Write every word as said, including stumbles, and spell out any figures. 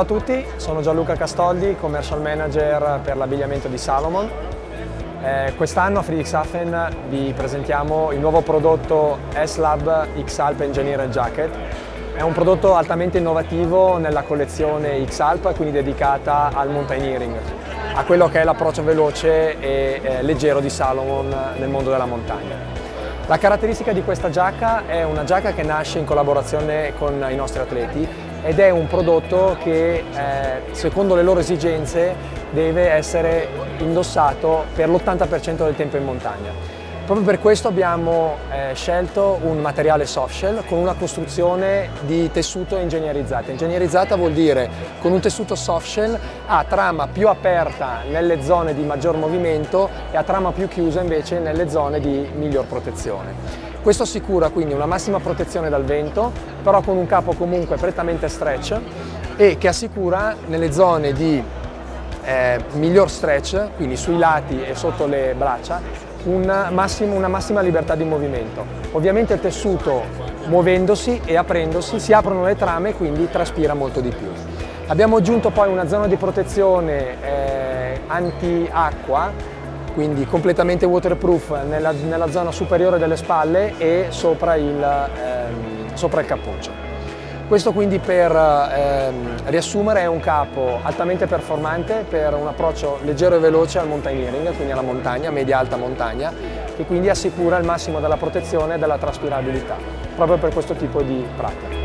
a tutti, sono Gianluca Castoldi, Commercial Manager per l'abbigliamento di Salomon. Eh, Quest'anno a Friedrichshafen vi presentiamo il nuovo prodotto S-Lab X-Alp Engineered Jacket. È un prodotto altamente innovativo nella collezione X-Alp, quindi dedicata al mountaineering, a quello che è l'approccio veloce e eh, leggero di Salomon nel mondo della montagna. La caratteristica di questa giacca è una giacca che nasce in collaborazione con i nostri atleti ed è un prodotto che, eh, secondo le loro esigenze, deve essere indossato per l'ottanta per cento del tempo in montagna. Proprio per questo abbiamo eh, scelto un materiale soft shell con una costruzione di tessuto ingegnerizzata. Ingegnerizzata vuol dire con un tessuto soft shell a trama più aperta nelle zone di maggior movimento e a trama più chiusa invece nelle zone di miglior protezione. Questo assicura quindi una massima protezione dal vento, però con un capo comunque prettamente stretch e che assicura nelle zone di eh, miglior stretch, quindi sui lati e sotto le braccia, un massimo, una massima libertà di movimento. Ovviamente il tessuto, muovendosi e aprendosi, si aprono le trame e quindi traspira molto di più. Abbiamo aggiunto poi una zona di protezione eh, anti-acqua, quindi completamente waterproof nella, nella zona superiore delle spalle e sopra il, ehm, sopra il cappuccio. Questo quindi per ehm, riassumere è un capo altamente performante per un approccio leggero e veloce al mountaineering, quindi alla montagna, media-alta montagna, che quindi assicura il massimo della protezione e della traspirabilità, proprio per questo tipo di pratica.